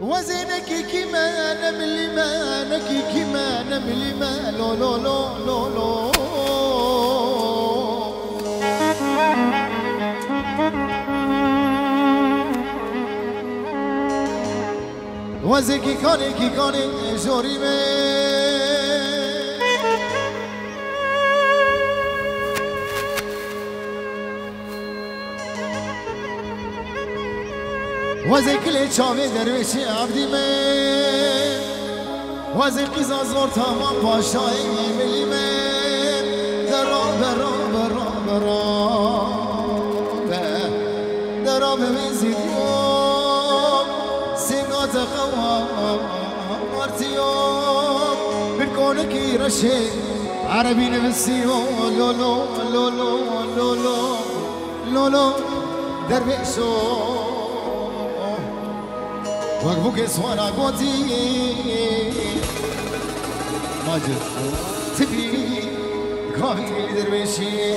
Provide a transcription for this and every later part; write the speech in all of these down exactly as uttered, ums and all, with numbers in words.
وزينك كما نملي ما نكي كما نملي ما لو لو لو لو لو وزيكي كوني كي كوني جوري مي وزي كل شامي درويشي عبدي من وزي قيزا زور تمام باشاي ملي من درا برا برا برا درا بمزيد يوم سيقات خوام مرتيوم بالكونك يرشي عربي نفسيو لو لو لو لو لو لو لو لو درويشو وقفوك سوانا قوتي ماجد تبي كافي درويشي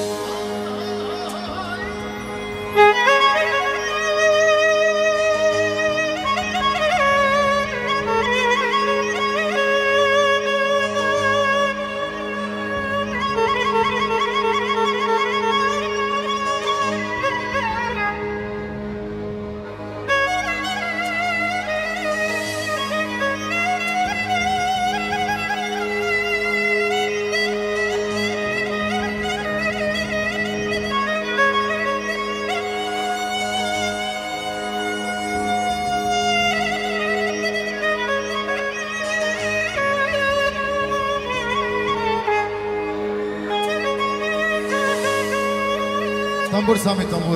تنبور سامي تنبور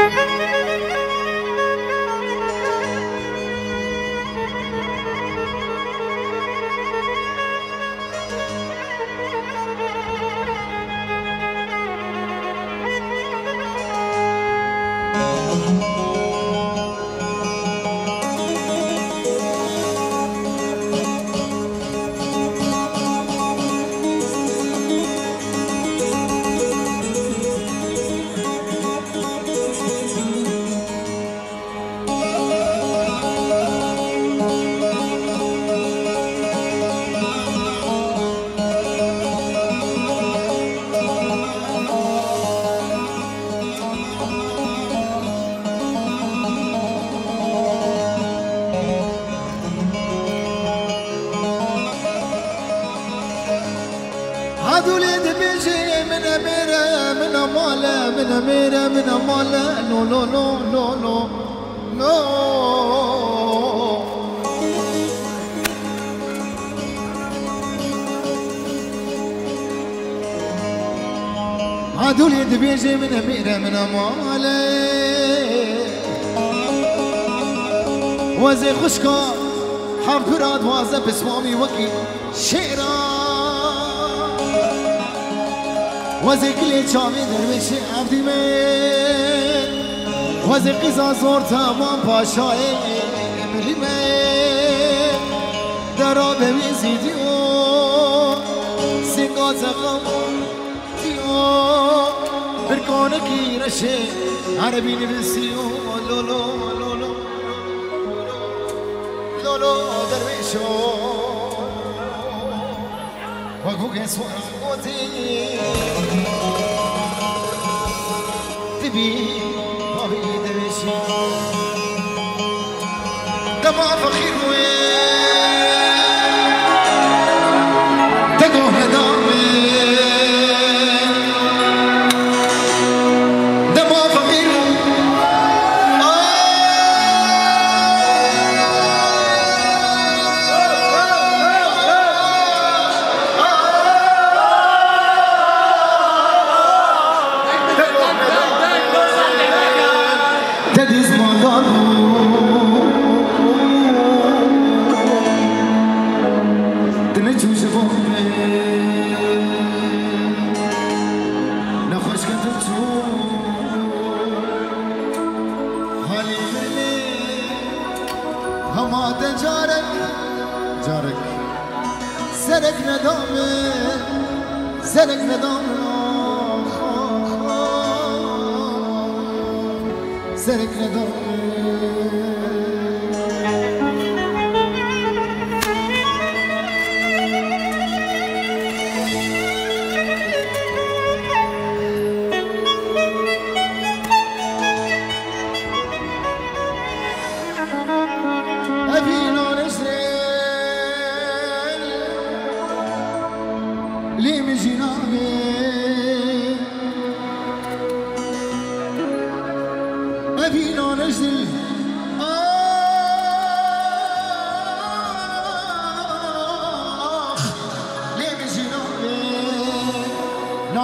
هذولي دبيجي من أميرة من أمالة من أميرة من أمالة لو لو لو لو لو لو هذولي دبيجي من أميرة من أمالة وزي خشكا حفرات وازا بسمامي وكي شيرا وزي كل شامي درويشي عبدي من وزي قيزا زور تمام باشاي ملي من درا بمزيد يوم سيقات غمون يوم بركونك يرشي عربي نفسيو لو لو لو لو لو لو درويشو وقفوك يسوى قوتي تبي طبي درويشي دمع فخير وين تقوه ندامي دمع فخير تديز مالانو تنجو جبوني نخوش كنتو هالي ملي هما تجارك جارك سرك ندامي سرك ندامي سرك ندامي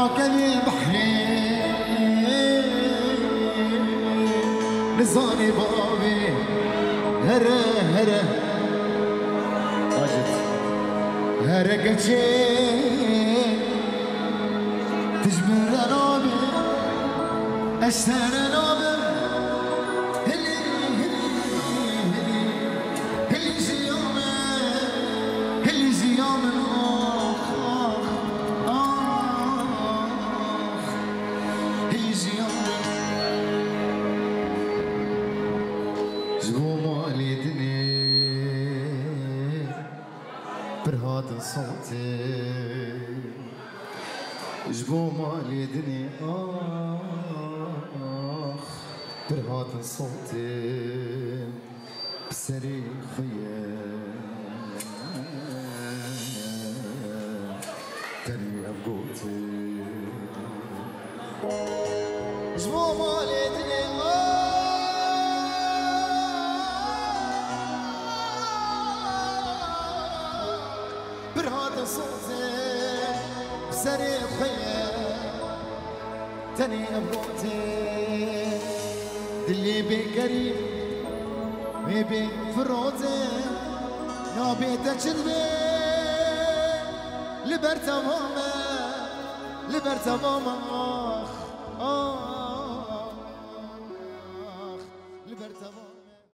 براك البحر نزاني بابي هره هره واجد هره قتشي تجبر نابي اشتر نابي هلي هلي هلي هلي زيامه هلي زيامه اخ اخ هلي زيامه جبو مالي دني برهاد صوتي جبو مالي دني آخ برهاد صوتي بسري خيال تري أبقوتي جبو مالي دني برهاد صوتي بسري خيال تاني أبوتي دلي بكريم بيبي فروتي نابي تجربي لبرتا ماما لبرتا ماما آخ آخ